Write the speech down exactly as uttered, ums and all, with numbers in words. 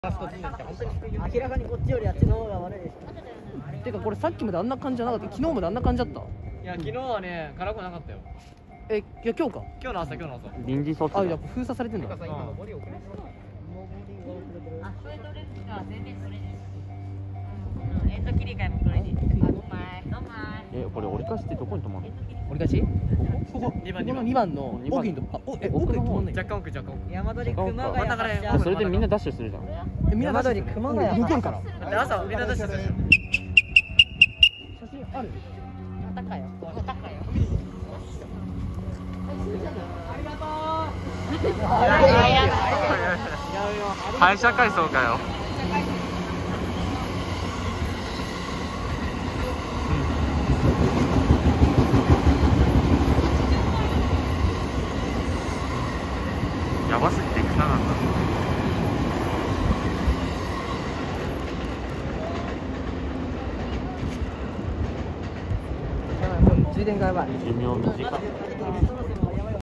明らかにこっちよりあっちの方が悪いでしょ。 てかこれさっきまであんな感じじゃなかった。昨日まであんな感じだった。 いや昨日はね辛くなかったよ。 え、いや今日か。 今日の朝今日の朝。 臨時措置。 あ、いや封鎖されてんだ。 あ、それどれですか？全然それです。うん、エンド切り替えもそれです。あ、どまい、どまい。 え、これ折り返しってどこに止まるの？ 折り返し？ここ、 二番この二番の奥にと、あ、お、え、奥で止まんない。 若干奥若干奥。 山鳥熊谷発車。 あ、それでみんなダッシュするじゃん。 え、みんな山鳥熊谷抜けるから。 だって朝みんな出してたじゃん。 写真ある？ またかよ。またかよ。 廃車改装かよ。やばすぎて行かなかった。 充電がやばい。 寿命短い。